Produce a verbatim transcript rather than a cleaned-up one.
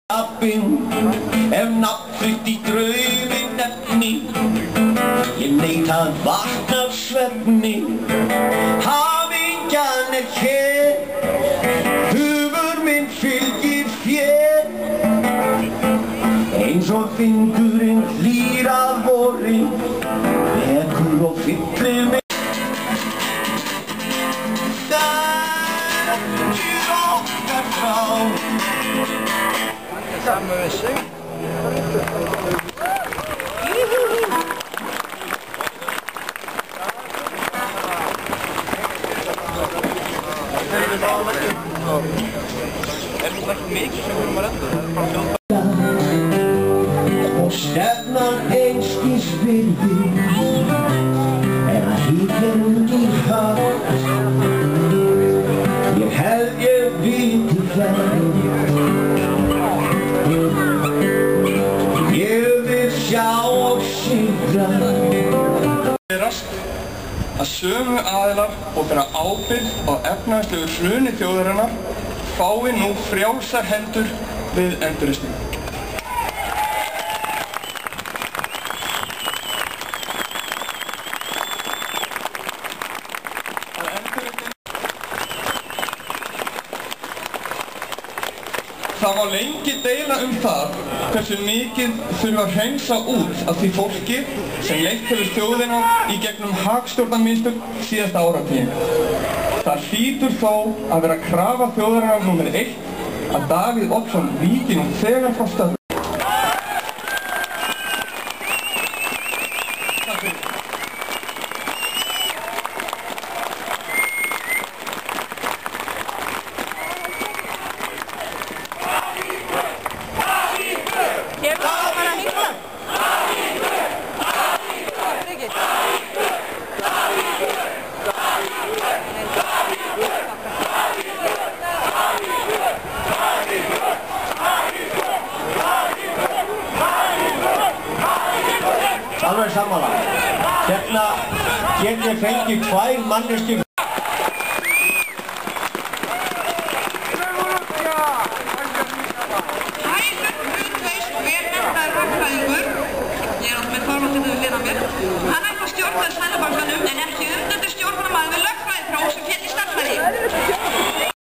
Ef nafnflutt í drauminn nefni, ég neita að vakna af svefni. Hamingjan er hér, hugur minn fylgir þér, eins og fingurinn hlýr af vori, vekur og fyllir mig. Þekir okkar frá. Samme vissing. Og stefnan einskis virði er að hyggja út í haf. Ég held ég viti hvernig ég vil sjá og sigra. Að sömu aðilar og bera ábyrgð á efnahagslegu hruni þjóðarinnar fái nú frjálsar hendur við endurreisnina. Það var lengi deila um það hversu mikið þurfa að hreinsa út af því fólki sem leitt hefur þjóðina í gegnum hagstjórnarmistök síðasta áratuginn. Það hlýtur þó að vera krafa þjóðarinnar númer eitt að Davíð Oddson víki nú þegar frá störfum. Alveg sammála. Hérna get ég fengið tvær manneskjur